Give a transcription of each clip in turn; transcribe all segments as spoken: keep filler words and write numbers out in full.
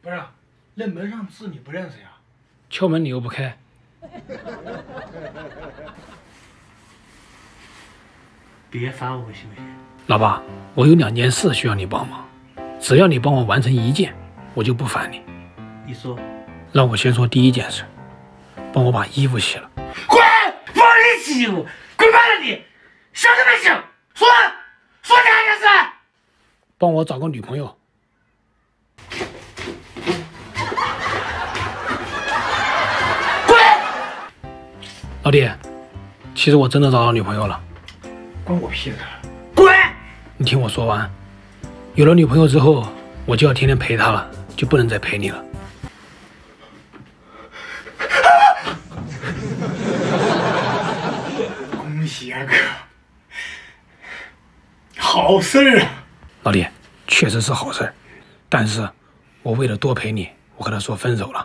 不是，那门上字你不认识呀？ 敲门你又不开。 别烦我行不行？ 老爸，我有两件事需要你帮忙，只要你帮我完成一件，我就不烦你。 你说。 让我先说第一件事，帮我把衣服洗了。 滚！不让你洗衣服，滚蛋了你！想什么想？说说第二件事。 帮我找个女朋友。 滚！ 老弟，其实我真的找到女朋友了。 关我屁事！滚！ 你听我说完，有了女朋友之后，我就要天天陪她了，就不能再陪你了。 恭喜啊哥！好事儿啊！ 老弟，确实是好事，但是我为了多陪你，我和他说分手了。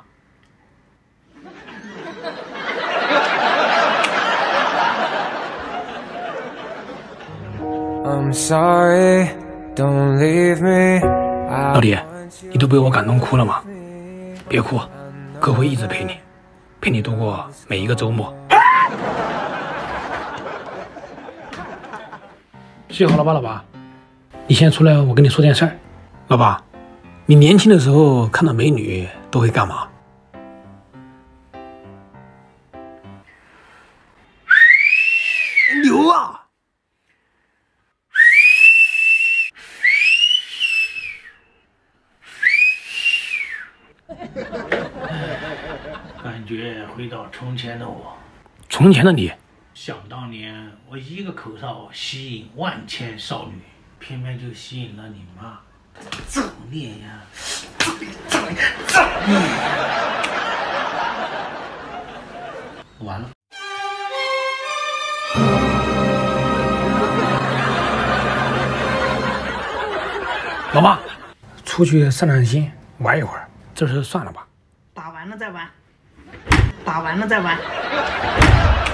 I'm sorry, don't leave me. 老弟，你都被我感动哭了吗？别哭，哥会一直陪你，陪你度过每一个周末。洗好了吧，老爸？你先出来，我跟你说件事儿。老爸，你年轻的时候看到美女都会干嘛？牛啊！ 感觉回到从前的我。 从前的你。 想当年，我一个口哨吸引万千少女，偏偏就吸引了你妈。造孽呀！造孽！造孽！造孽！完了。 老爸，出去散散心，玩一会儿，这事算了吧。 打完了再玩，打完了再玩。